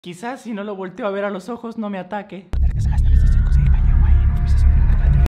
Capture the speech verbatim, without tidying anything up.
Quizás si no lo volteo a ver a los ojos no me ataque.